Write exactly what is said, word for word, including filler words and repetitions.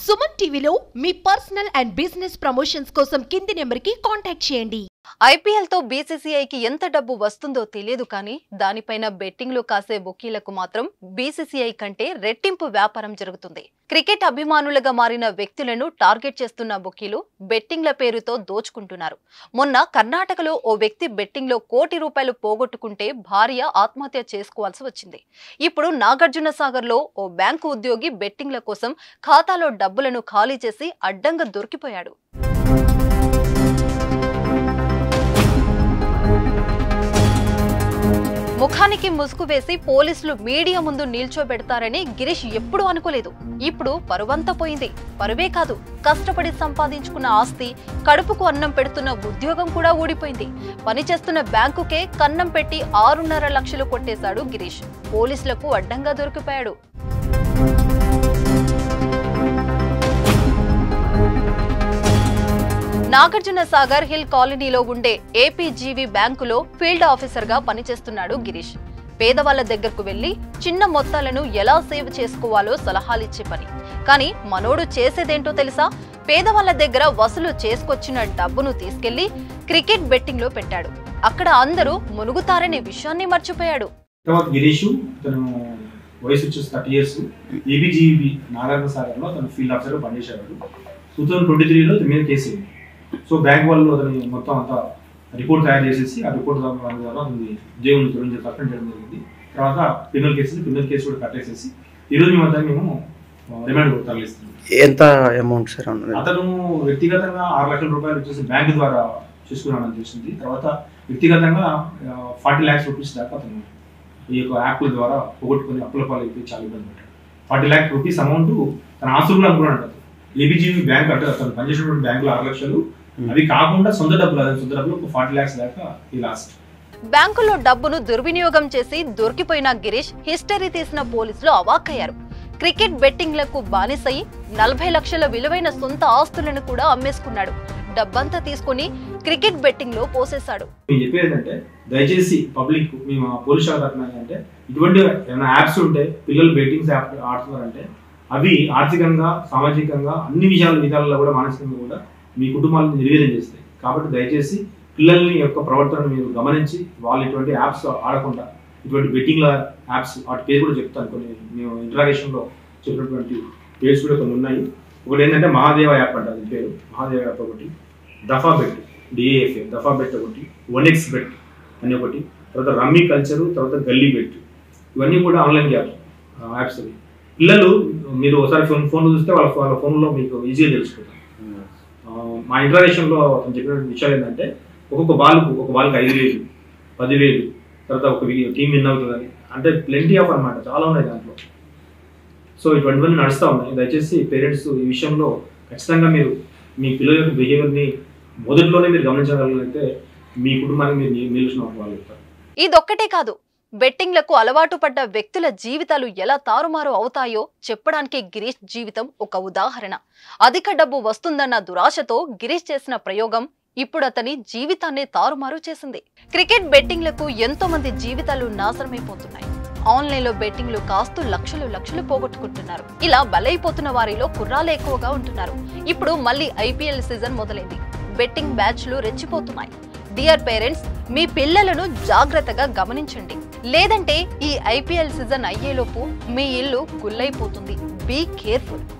సుమన్ టీవీలో మీ personal and business promotions కోసం కింది నెంబర్కి కాంటాక్ట్ చేయండి. ఐపీఎల్ తో బీసీసీఐకి ఎంత డబ్బు వస్తుందో తెలియదు కానీ దానిపైన బెట్టింగ్లు కాసే బుకీలకు మాత్రం బీసీసీఐ కంటే రెట్టింపు వ్యాపారం జరుగుతుంది. క్రికెట్ అభిమానులుగా మారిన వ్యక్తులను టార్గెట్ చేస్తున్న బుకీలు బెట్టింగ్ల పేరుతో దోచుకుంటున్నారు. మొన్న కర్ణాటకలో ఓ వ్యక్తి బెట్టింగ్ లో కోటి రూపాయలు పోగొట్టుకుంటే భార్య ఆత్మహత్య చేసుకోవాల్సి వచ్చింది. ఇప్పుడు నాగార్జున సాగర్ లో ఓ బ్యాంకు ఉద్యోగి బెట్టింగ్ల కోసం ఖాతాలో డబ్బులను ఖాళీ చేసి అడ్డంగా దొరికిపోయాడు. ముఖానికి ముసుగు వేసి పోలీసులు మీడియా ముందు నిల్చోబెడతారని గిరీష్ ఎప్పుడూ అనుకోలేదు. ఇప్పుడు పరువంతా పోయింది. పరువే కాదు, కష్టపడి సంపాదించుకున్న ఆస్తి, కడుపుకు అన్నం పెడుతున్న ఉద్యోగం కూడా ఊడిపోయింది. పనిచేస్తున్న బ్యాంకుకే కన్నం పెట్టి ఆరున్నర లక్షలు కొట్టేశాడు గిరీష్. పోలీసులకు అడ్డంగా దొరికిపోయాడు. నాగార్జున సాగర్ హిల్ కాలనీలో ఉండే ఏపీజీవి బ్యాంకులో ఫీల్డ్ ఆఫీసర్ గా పనిచేస్తున్నాడు గిరీష్. పేదవాళ్ల దగ్గరకు వెళ్లి చిన్న మొత్తాలను ఎలా సేవ్ చేసుకోవాలో సలహాలిచ్చే పని. కానీ మనోడు చేసేదేంటో తెలుసా? పేదవాళ్ల దగ్గర వసూలు చేసుకొచ్చిన డబ్బును తీసుకెళ్లి క్రికెట్ బెట్టింగ్ లో పెట్టాడు. అక్కడ అందరూ మునుగుతారనే విషయాన్ని మర్చిపోయాడు. గిరీష్ తను వయసు వచ్చేసి thirty years APGV Nagarjuna Sagar లో తను ఫీల్డ్ ఆఫీసర్ పనిచేశాడు. టూ థౌసండ్ ట్వంటీ త్రీలో మీద కేసు. సో బ్యాంక్ వాళ్ళు అతని మొత్తం అంతా రిపోర్ట్ తయారు చేసేసి ఆ రిపోర్ట్ ద్వారా ఉద్యోగం సస్పెండ్ చేయడం జరిగింది. తర్వాత క్రిమినల్ కేసు క్రిమినల్ కేసు కూడా కట్టేసేసి ఈరోజు మేము మేము రిమాండ్ తరలిస్తున్నాం. ఎంత అమౌంట్ సార్? అతను వ్యక్తిగతంగా ఆరు లక్షల రూపాయలు వచ్చేసి బ్యాంకు ద్వారా చేసుకున్నాడని తెలిసింది. తర్వాత వ్యక్తిగతంగా ఫార్టీ ల్యాక్స్ రూపీస్ దాకా అతను ఈ యొక్క యాప్ల ద్వారా పోగొట్టుకుని అప్పుల పాలు అయితే చాలా ఇబ్బంది పడ్డాడు. ఫార్టీ ల్యాక్స్ రూపీస్ అమౌంట్ తన ఆస్తులు కూడా అనుకున్నాడు. ఏబీజీవి బ్యాంక్ అంటే అతను పనిచేసినటువంటి బ్యాంకులో ఆరు లక్షలు, అవి కాకుండా సొంత డబ్బులు అదే సొంత డబ్బులు ఫార్టీ ల్యాక్స్ దాకా ఈ లాస్ట్. బ్యాంకులో డబ్బును దుర్వినియోగం చేసి దొరికిపోయిన గిరీష్ హిస్టరీ తీసిన పోలీసులు అవాక్కయ్యారు. క్రికెట్ బెట్టింగ్లకు బానిసై నలభై లక్షల విలువైన సొంత ఆస్తులను కూడా అమ్మేసుకున్నాడు. డబ్బంతా తీసుకుని క్రికెట్ బెట్టింగ్ లో పోసేశాడు. నేను చెప్పేది ఏంటంటే దయచేసి పబ్లిక్ మేము పోలీస్ శాఖ అంటే ఇటువంటి ఏమైనా యాప్స్ ఉంటే పిల్లలు బెట్టింగ్స్ యాప్ ఆడుతున్నారంటే అవి ఆర్థికంగా సామాజికంగా అన్ని విషయాల విధాలలో కూడా మానసికంగా కూడా మీ కుటుంబాలను నిర్వీర్యం చేస్తాయి. కాబట్టి దయచేసి పిల్లల్ని యొక్క ప్రవర్తనను మీరు గమనించి వాళ్ళు ఇటువంటి యాప్స్ ఆడకుండా ఇటువంటి బెట్టింగ్ల యాప్స్ వాటి పేరు కూడా చెప్తాను. కొన్ని మేము ఇంట్రాగేషన్లో చెప్పినటువంటి పేర్స్ కూడా కొన్ని ఉన్నాయి. ఒకటి ఏంటంటే మహాదేవ యాప్ అంట, అది పేరు మహాదేవ యాప్ ఒకటి, దఫా బెట్ డిఏఎఫ్ఏ దఫా బెట్ ఒకటి, వన్ ఎక్స్ బెట్ అని ఒకటి, తర్వాత రమ్మీ కల్చరు, తర్వాత గల్లీ బెట్, ఇవన్నీ కూడా ఆన్లైన్ యాప్స్ యాప్స్ అవి. పిల్లలు మీరు ఒకసారి ఫోన్ ఫోన్ చూస్తే వాళ్ళ వాళ్ళ ఫోన్లో మీకు ఈజీగా తెలుసుకుంటారు. మా ఇంట్రాగేషన్లో చెప్పిన విషయాలు ఏంటంటే ఒక్కొక్క బాల్కు ఒక బాల్కి ఐదు వేలు పదివేలు తర్వాత ఒక టీం విన్ అవుతుందని అంటే ప్లెంటీ ఆఫ్ అనమాట, చాలా ఉన్నాయి దాంట్లో. సో ఇటువంటివన్నీ నడుస్తూ ఉన్నాయి. దయచేసి పేరెంట్స్ ఈ విషయంలో ఖచ్చితంగా మీరు మీ పిల్లల యొక్క బిహేవియర్ని మొదట్లోనే మీరు గమనించగలిగితే మీ కుటుంబానికి మీరు నిలిచిన వాళ్ళు చెప్తారు. ఇదొక్కటే కాదు, బెట్టింగ్లకు అలవాటు పడ్డ వ్యక్తుల జీవితాలు ఎలా తారుమారు అవుతాయో చెప్పడానికి గిరీష్ జీవితం ఒక ఉదాహరణ. అధిక డబ్బు వస్తుందన్న దురాశతో గిరీష్ చేసిన ప్రయోగం ఇప్పుడు అతని జీవితాన్ని తారుమారు చేసింది. క్రికెట్ బెట్టింగ్లకు ఎంతో మంది జీవితాలు నాశనమైపోతున్నాయి. ఆన్లైన్ లో బెట్టింగ్లు కాస్తూ లక్షలు లక్షలు పోగొట్టుకుంటున్నారు. ఇలా బలైపోతున్న వారిలో కుర్రాలు ఎక్కువగా ఉంటున్నారు. ఇప్పుడు మళ్ళీ ఐపీఎల్ సీజన్ మొదలైంది. బెట్టింగ్ బ్యాచ్లు రెచ్చిపోతున్నాయి. డియర్ పేరెంట్స్, మీ పిల్లలను జాగ్రత్తగా గమనించండి, లేదంటే ఈ ఐపీఎల్ సీజన్ అయ్యేలోపు మీ ఇల్లు గుల్లైపోతుంది. Be careful.